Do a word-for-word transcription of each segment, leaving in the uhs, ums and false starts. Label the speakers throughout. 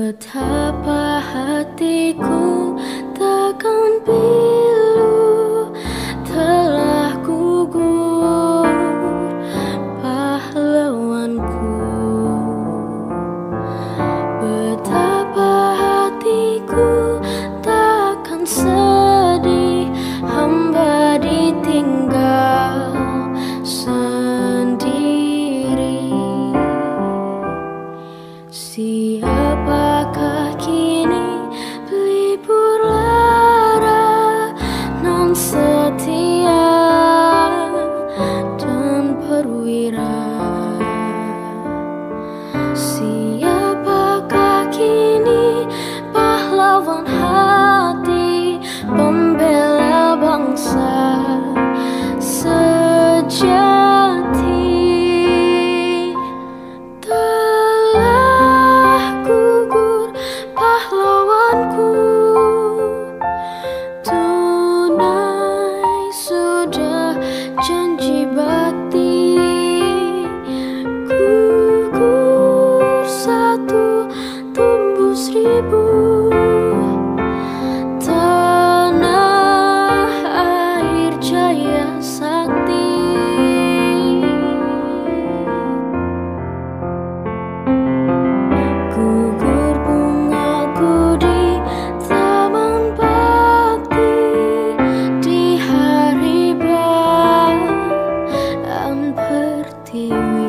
Speaker 1: Betapa hatiku takkan pilu telah gugur pahlawanku. Betapa hatiku takkan sedih hamba ditinggal sendiri. Siapakah kini pelipur lara nan setia dan perwira? Siapakah kini pahlawan hati pembela bangsa sejati? Tunai sudah janji bakti, gugur satu tumbuh seribu. Tanah air jaya sakti. Gugur bungaku di taman bakti di hari bulan pertiwi.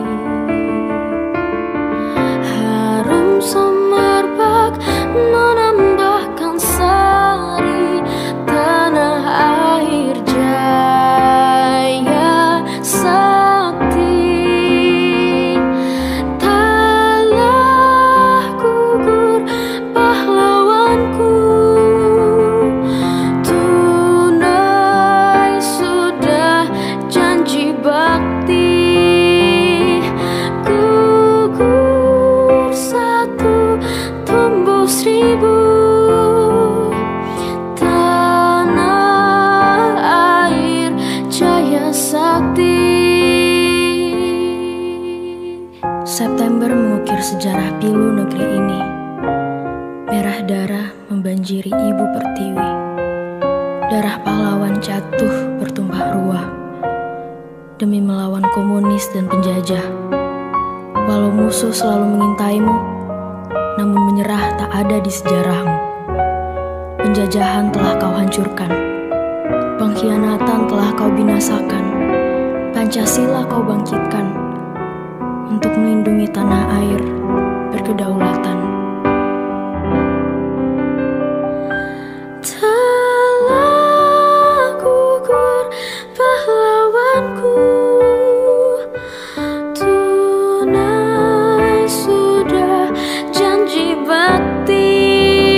Speaker 1: Harum semerbak menambahkan sari tanah air jaya sakti. Telah gugur pahlawanku, tunai sudah janji bakti, gugur satu tumbuh seribu. Tanah air jaya sakti.
Speaker 2: September mengukir sejarah pilu negeri ini. Merah darah membanjiri ibu pertiwi. Darah pahlawan jatuh bertumpah ruah demi melawan komunis dan penjajah. Walau musuh selalu mengintaimu, namun menyerah tak ada di sejarahmu. Penjajahan telah kau hancurkan, pengkhianatan telah kau binasakan. Pancasila kau bangkitkan untuk melindungi tanah air berkedaulatan.
Speaker 1: Telah gugur pahlawanku, tunai sudah janji bakti,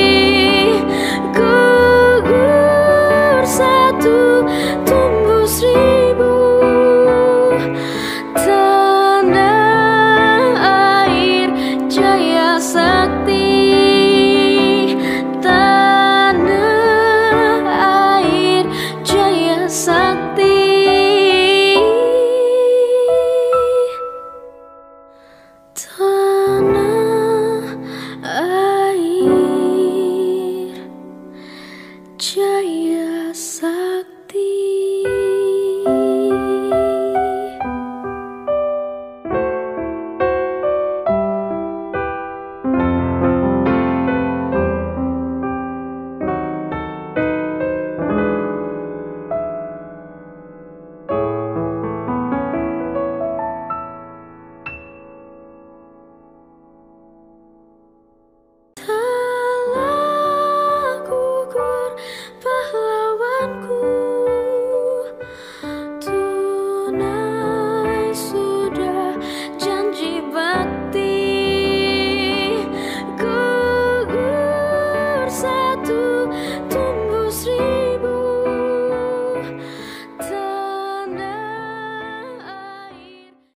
Speaker 1: gugur satu tumbuh seribu.